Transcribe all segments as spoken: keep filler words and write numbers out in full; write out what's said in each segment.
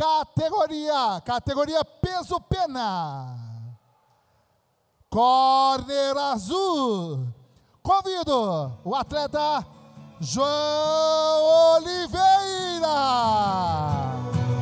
categoria, categoria peso pena. Corner azul. Convido o atleta João Oliveira.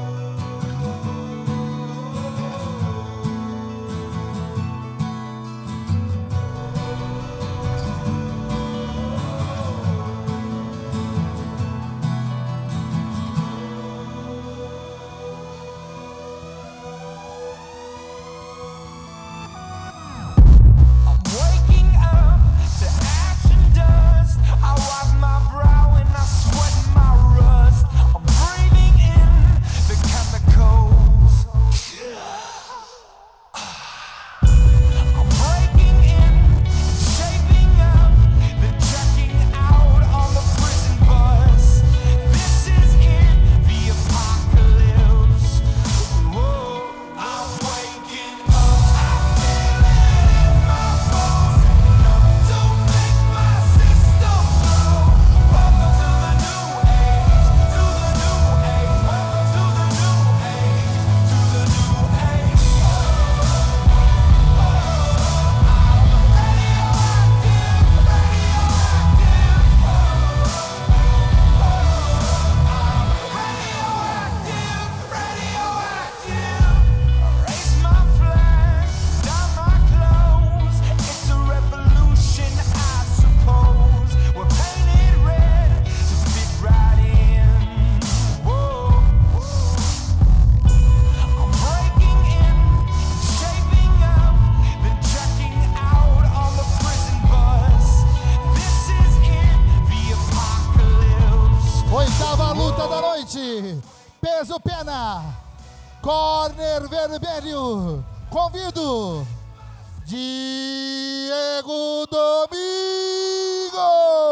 Peso pena, corner vermelho, convido Diego Domingo.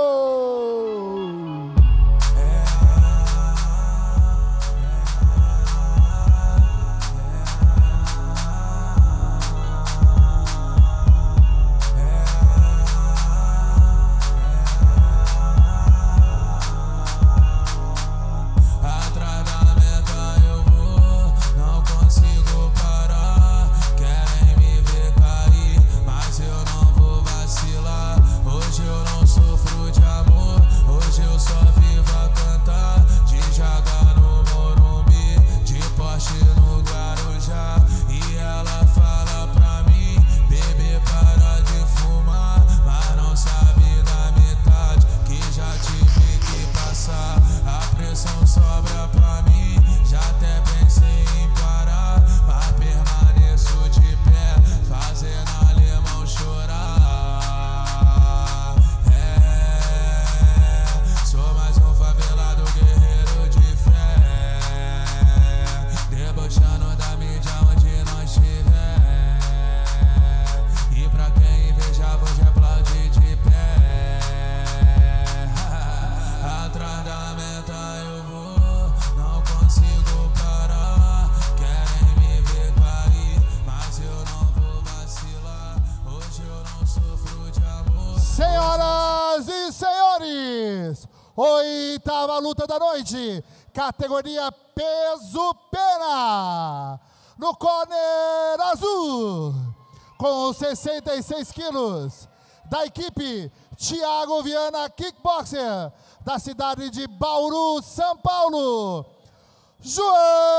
Senhoras e senhores, oitava luta da noite, categoria peso pena, no corner azul, com sessenta e seis quilos, da equipe Thiago Viana Kickboxer, da cidade de Bauru, São Paulo, João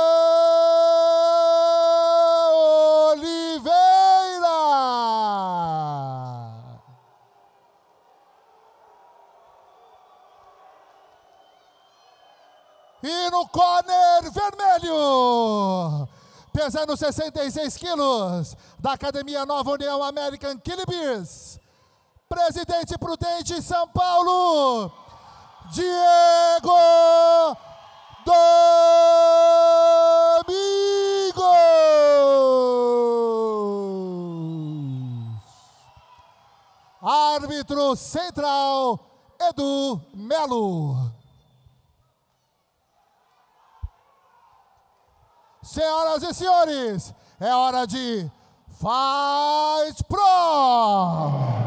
Oliveira. E no corner vermelho, pesando sessenta e seis quilos, da Academia Nova União American Killbears, Presidente Prudente, São Paulo, Diego Domingo. Árbitro central, Edu Melo. Senhoras e senhores, é hora de Fight Pro!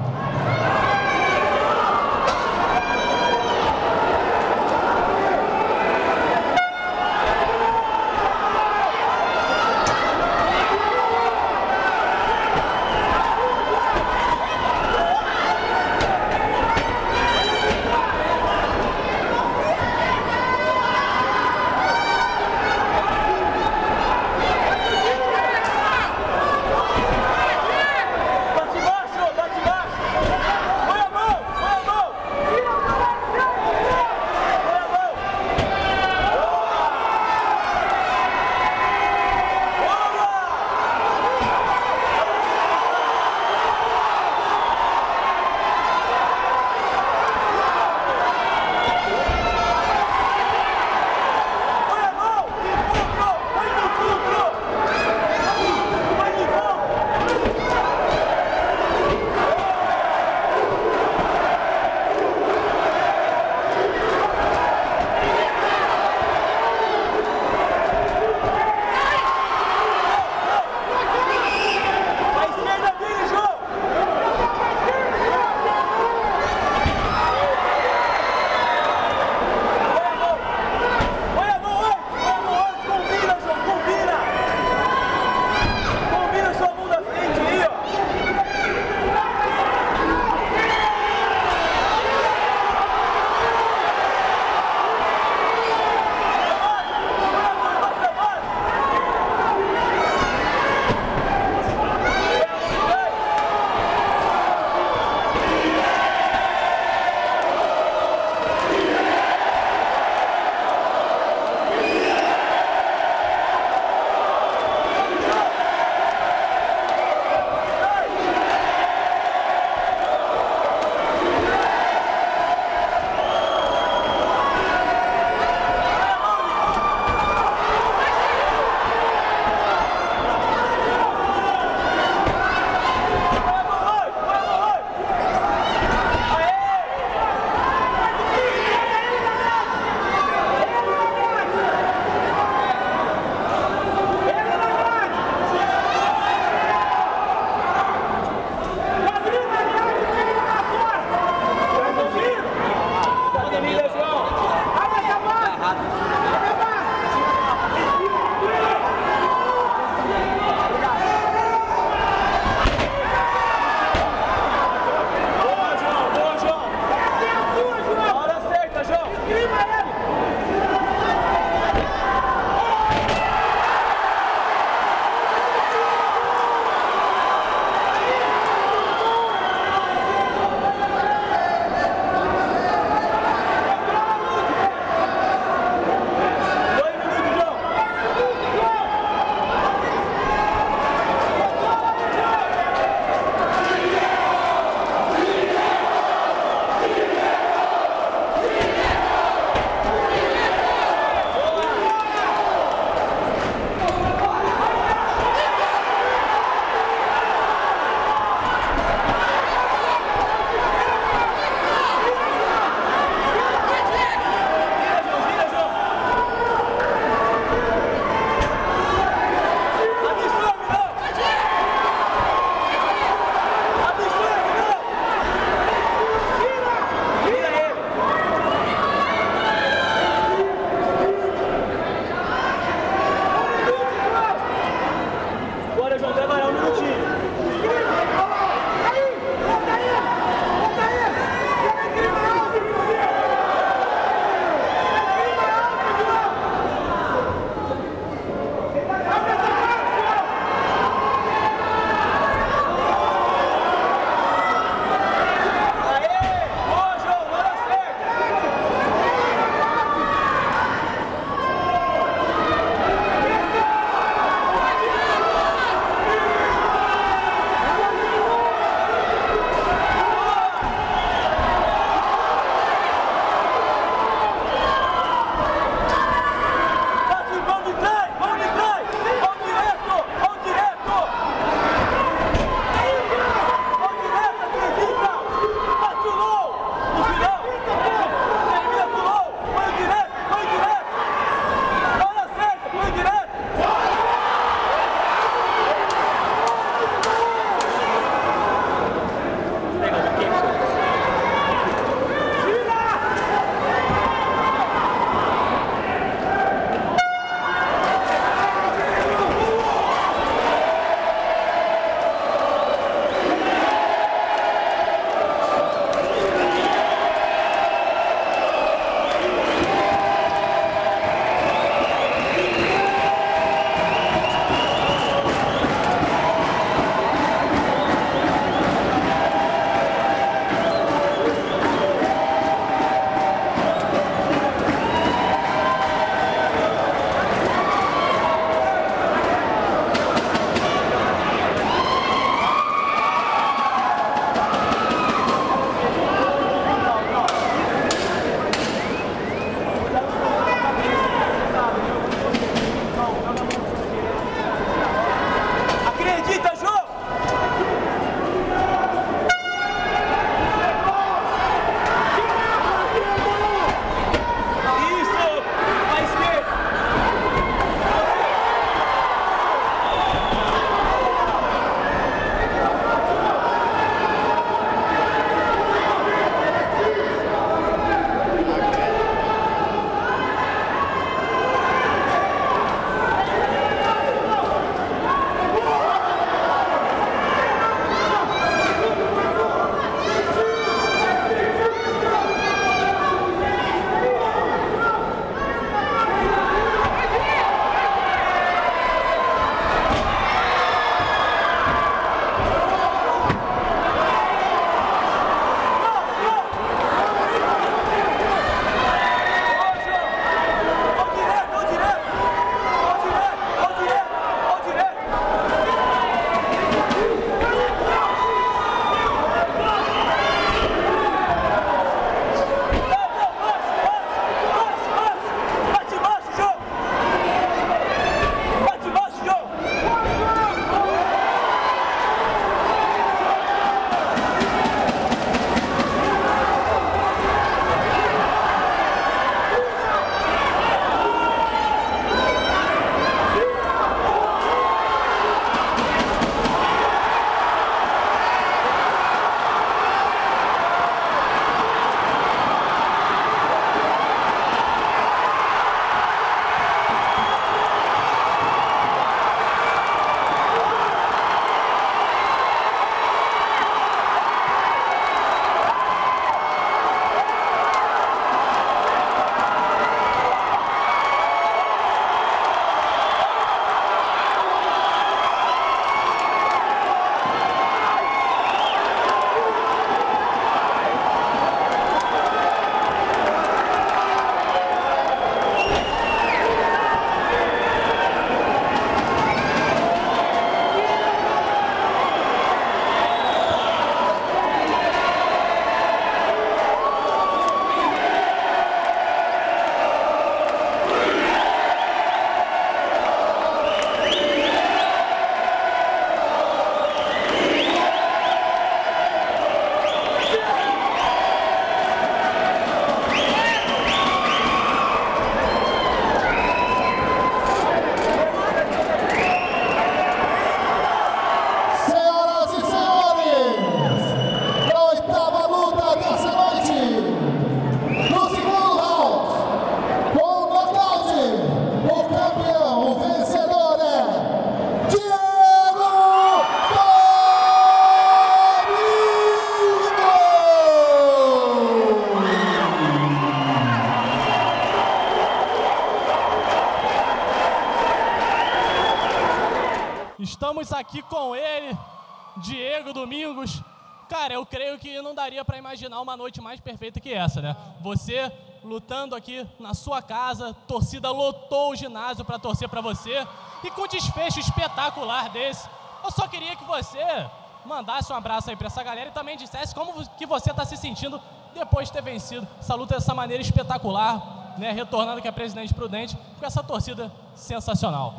Estamos aqui com ele, Diego Domingos. Cara, eu creio que não daria para imaginar uma noite mais perfeita que essa, né? Você lutando aqui na sua casa, torcida lotou o ginásio para torcer para você, e com desfecho espetacular desse, eu só queria que você mandasse um abraço aí para essa galera e também dissesse como que você está se sentindo depois de ter vencido essa luta dessa maneira espetacular, né? Retornando aqui a Presidente Prudente com essa torcida sensacional.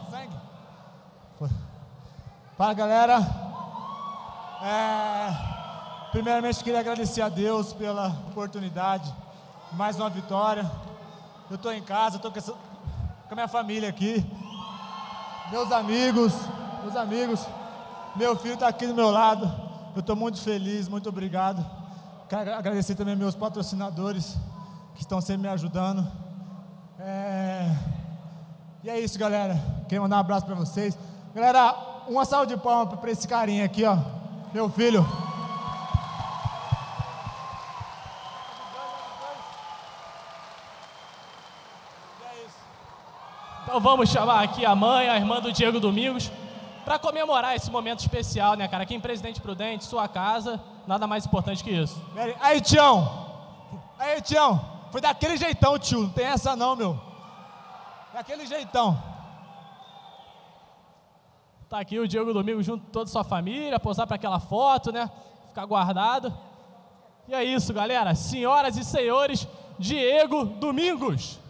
Fala, galera. É, primeiramente queria agradecer a Deus pela oportunidade, mais uma vitória. Eu estou em casa, estou com, essa, com a minha família aqui, meus amigos, meus amigos, meu filho está aqui do meu lado. Eu estou muito feliz, muito obrigado. Quero agradecer também meus patrocinadores que estão sempre me ajudando. É, e é isso, galera. Queria mandar um abraço para vocês. Galera, uma salva de palmas para esse carinha aqui, ó, meu filho. Então vamos chamar aqui a mãe, a irmã do Diego Domingos, para comemorar esse momento especial, né, cara? Aqui em Presidente Prudente, sua casa, nada mais importante que isso. Aí, Tião. Aí, Tião. Foi daquele jeitão, tio. Não tem essa não, meu. Daquele jeitão. Tá aqui o Diego Domingos junto com toda a sua família, posar para aquela foto, né? Ficar guardado. E é isso, galera. Senhoras e senhores, Diego Domingos.